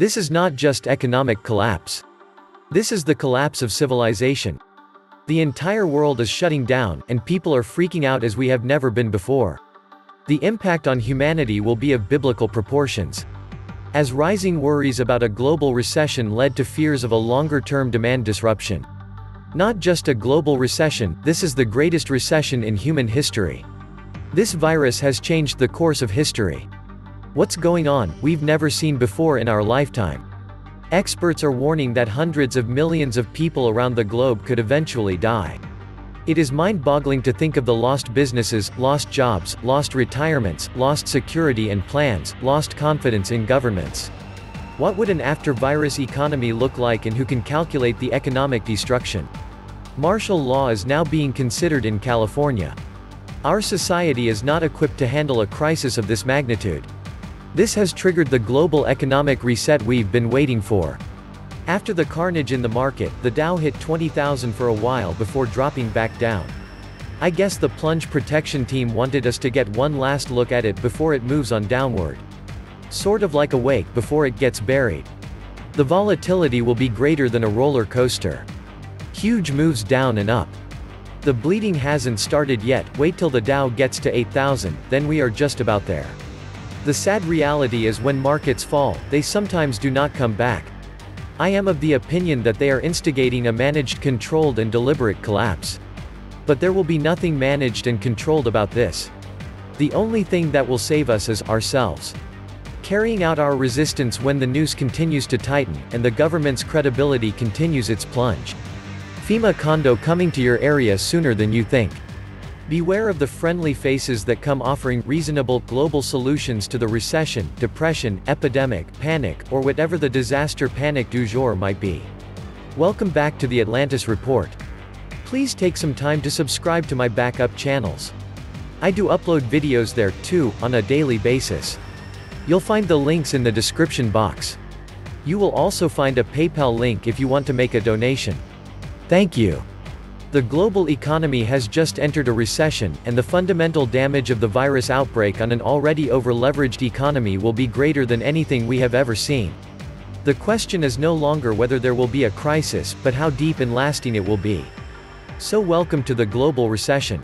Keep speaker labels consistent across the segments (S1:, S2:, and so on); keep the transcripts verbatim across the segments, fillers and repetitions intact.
S1: This is not just economic collapse. This is the collapse of civilization. The entire world is shutting down, and people are freaking out as we have never been before. The impact on humanity will be of biblical proportions. As rising worries about a global recession led to fears of a longer-term demand disruption. Not just a global recession, this is the greatest recession in human history. This virus has changed the course of history. What's going on, we've never seen before in our lifetime. Experts are warning that hundreds of millions of people around the globe could eventually die. It is mind-boggling to think of the lost businesses, lost jobs, lost retirements, lost security and plans, lost confidence in governments. What would an after-virus economy look like, and who can calculate the economic destruction? Martial law is now being considered in California. Our society is not equipped to handle a crisis of this magnitude. This has triggered the global economic reset we've been waiting for. After the carnage in the market, the Dow hit twenty thousand for a while before dropping back down. I guess the plunge protection team wanted us to get one last look at it before it moves on downward. Sort of like a wake before it gets buried. The volatility will be greater than a roller coaster. Huge moves down and up. The bleeding hasn't started yet. Wait till the Dow gets to eight thousand, then we are just about there. The sad reality is, when markets fall, they sometimes do not come back. I am of the opinion that they are instigating a managed, controlled and deliberate collapse. But there will be nothing managed and controlled about this. The only thing that will save us is ourselves. Carrying out our resistance when the noose continues to tighten, and the government's credibility continues its plunge. FEMA condo coming to your area sooner than you think. Beware of the friendly faces that come offering reasonable, global solutions to the recession, depression, epidemic, panic, or whatever the disaster panic du jour might be. Welcome back to the Atlantis Report. Please take some time to subscribe to my backup channels. I do upload videos there, too, on a daily basis. You'll find the links in the description box. You will also find a PayPal link if you want to make a donation. Thank you. The global economy has just entered a recession, and the fundamental damage of the virus outbreak on an already over-leveraged economy will be greater than anything we have ever seen. The question is no longer whether there will be a crisis, but how deep and lasting it will be. So welcome to the global recession.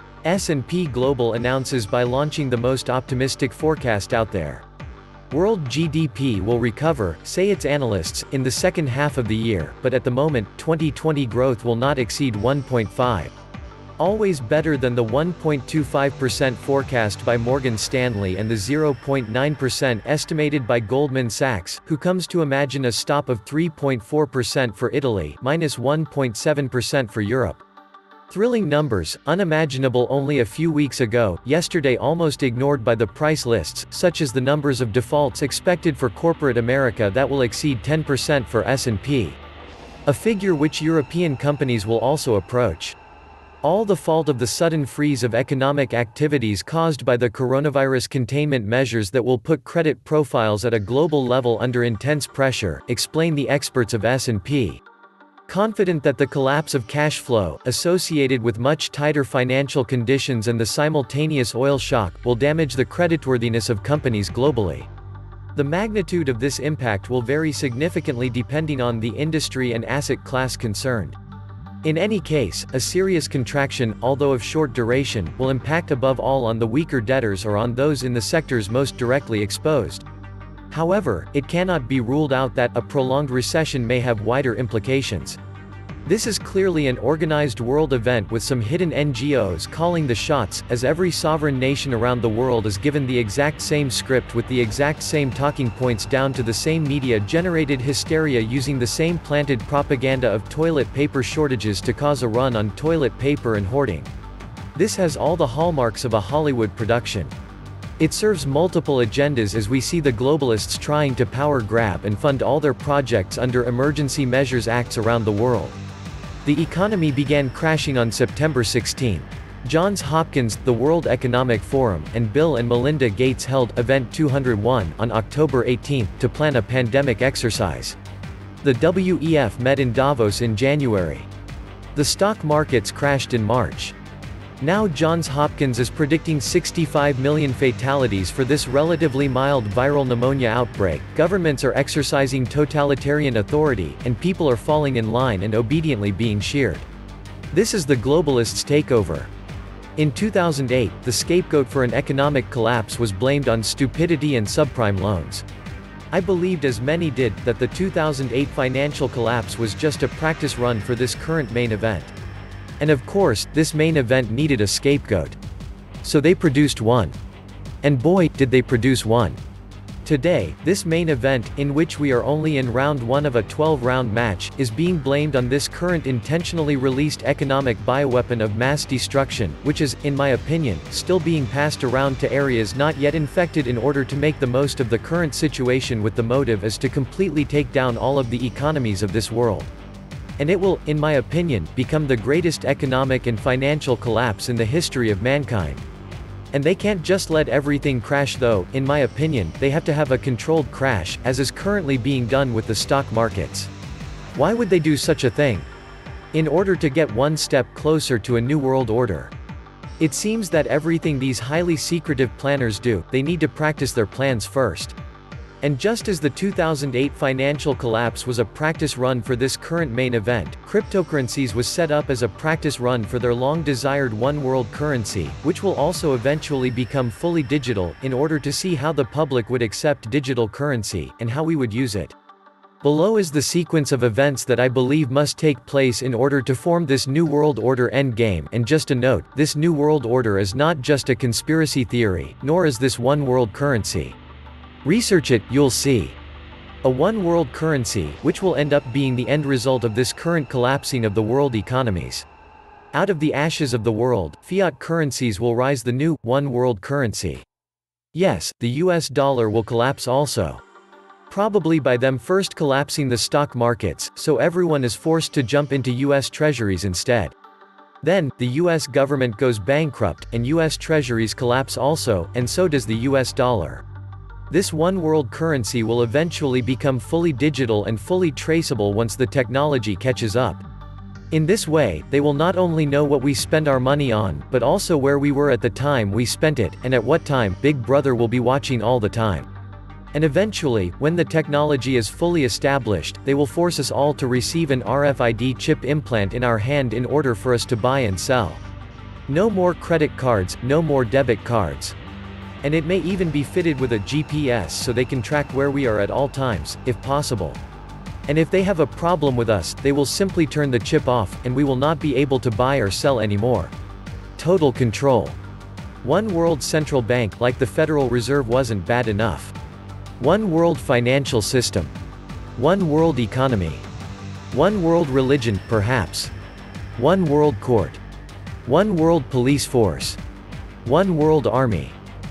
S1: S and P Global announces by launching the most optimistic forecast out there. World G D P will recover, say its analysts, in the second half of the year, but at the moment, twenty twenty growth will not exceed one point five. Always better than the one point two five percent forecast by Morgan Stanley and the zero point nine percent estimated by Goldman Sachs, who comes to imagine a stop of three point four percent for Italy, minus one point seven percent for Europe. Thrilling numbers, unimaginable only a few weeks ago, yesterday almost ignored by the price lists, such as the numbers of defaults expected for corporate America that will exceed ten percent for S and P. A figure which European companies will also approach. All the fault of the sudden freeze of economic activities caused by the coronavirus containment measures that will put credit profiles at a global level under intense pressure, explain the experts of S and P. Confident that the collapse of cash flow, associated with much tighter financial conditions and the simultaneous oil shock, will damage the creditworthiness of companies globally. The magnitude of this impact will vary significantly depending on the industry and asset class concerned. In any case, a serious contraction, although of short duration, will impact above all on the weaker debtors or on those in the sectors most directly exposed. However, it cannot be ruled out that a prolonged recession may have wider implications. This is clearly an organized world event with some hidden N G Os calling the shots, as every sovereign nation around the world is given the exact same script with the exact same talking points down to the same media-generated hysteria using the same planted propaganda of toilet paper shortages to cause a run on toilet paper and hoarding. This has all the hallmarks of a Hollywood production. It serves multiple agendas as we see the globalists trying to power grab and fund all their projects under emergency measures acts around the world. The economy began crashing on September sixteenth. Johns Hopkins, the World Economic Forum, and Bill and Melinda Gates held Event two oh one on October eighteenth to plan a pandemic exercise. The W E F met in Davos in January. The stock markets crashed in March. Now Johns Hopkins is predicting sixty-five million fatalities for this relatively mild viral pneumonia outbreak. Governments are exercising totalitarian authority, and people are falling in line and obediently being sheared. This is the globalists' takeover. In two thousand eight, the scapegoat for an economic collapse was blamed on stupidity and subprime loans. I believed, as many did, that the two thousand eight financial collapse was just a practice run for this current main event. And of course, this main event needed a scapegoat. So they produced one. And boy, did they produce one. Today, this main event, in which we are only in round one of a twelve round match, is being blamed on this current intentionally released economic bioweapon of mass destruction, which is, in my opinion, still being passed around to areas not yet infected in order to make the most of the current situation, with the motive is to completely take down all of the economies of this world. And it will, in my opinion, become the greatest economic and financial collapse in the history of mankind. And they can't just let everything crash though. In my opinion, they have to have a controlled crash, as is currently being done with the stock markets. Why would they do such a thing? In order to get one step closer to a new world order. It seems that everything these highly secretive planners do, they need to practice their plans first. And just as the two thousand eight financial collapse was a practice run for this current main event, cryptocurrencies was set up as a practice run for their long-desired one-world currency, which will also eventually become fully digital, in order to see how the public would accept digital currency, and how we would use it. Below is the sequence of events that I believe must take place in order to form this New World Order endgame, and just a note, this New World Order is not just a conspiracy theory, nor is this one-world currency. Research it, you'll see. A one-world currency, which will end up being the end result of this current collapsing of the world economies. Out of the ashes of the world, fiat currencies will rise, the new, one-world currency. Yes, the U S dollar will collapse also. Probably by them first collapsing the stock markets, so everyone is forced to jump into U S treasuries instead. Then, the U S government goes bankrupt, and U S treasuries collapse also, and so does the U S dollar. This one-world currency will eventually become fully digital and fully traceable once the technology catches up. In this way, they will not only know what we spend our money on, but also where we were at the time we spent it, and at what time. Big Brother will be watching all the time. And eventually, when the technology is fully established, they will force us all to receive an R F I D chip implant in our hand in order for us to buy and sell. No more credit cards, no more debit cards. And it may even be fitted with a G P S so they can track where we are at all times, if possible. And if they have a problem with us, they will simply turn the chip off, and we will not be able to buy or sell anymore. Total control. One world central bank, like the Federal Reserve, wasn't bad enough. One world financial system. One world economy. One world religion, perhaps. One world court. One world police force. One world army.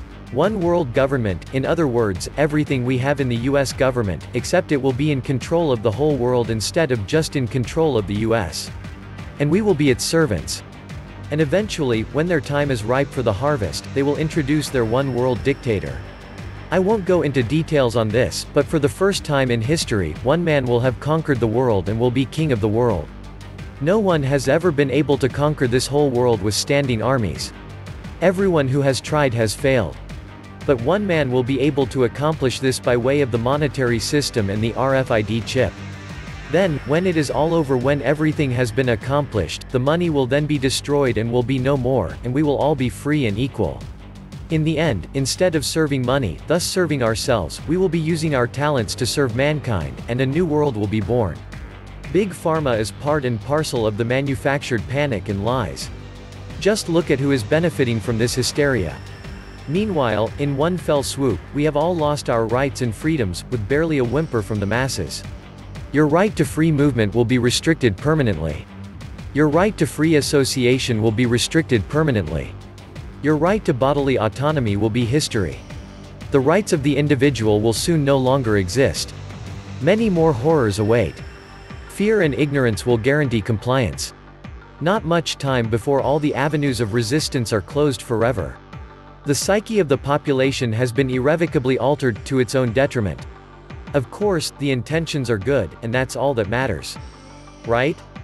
S1: One world government, in other words, everything we have in the U S government, except it will be in control of the whole world instead of just in control of the U S. And we will be its servants. And eventually, when their time is ripe for the harvest, they will introduce their one world dictator. I won't go into details on this, but for the first time in history, one man will have conquered the world and will be king of the world. No one has ever been able to conquer this whole world with standing armies. Everyone who has tried has failed. But one man will be able to accomplish this by way of the monetary system and the R F I D chip. Then, when it is all over, when everything has been accomplished, the money will then be destroyed and will be no more, and we will all be free and equal. In the end, instead of serving money, thus serving ourselves, we will be using our talents to serve mankind, and a new world will be born. Big Pharma is part and parcel of the manufactured panic and lies. Just look at who is benefiting from this hysteria. Meanwhile, in one fell swoop, we have all lost our rights and freedoms, with barely a whimper from the masses. Your right to free movement will be restricted permanently. Your right to free association will be restricted permanently. Your right to bodily autonomy will be history. The rights of the individual will soon no longer exist. Many more horrors await. Fear and ignorance will guarantee compliance. Not much time before all the avenues of resistance are closed forever. The psyche of the population has been irrevocably altered, to its own detriment. Of course, the intentions are good, and that's all that matters. Right?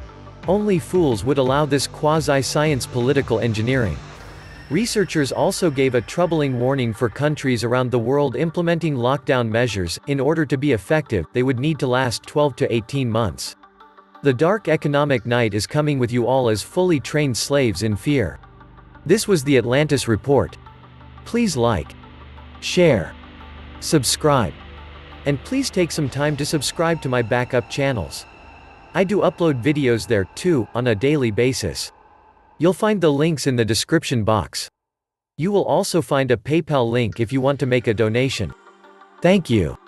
S1: Only fools would allow this quasi-science political engineering. Researchers also gave a troubling warning for countries around the world implementing lockdown measures. In order to be effective, they would need to last twelve to eighteen months. The dark economic night is coming with you all as fully trained slaves in fear. This was the Atlantis Report. Please like, share, subscribe, and please take some time to subscribe to my backup channels. I do upload videos there, too, on a daily basis. You'll find the links in the description box. You will also find a PayPal link if you want to make a donation. Thank you.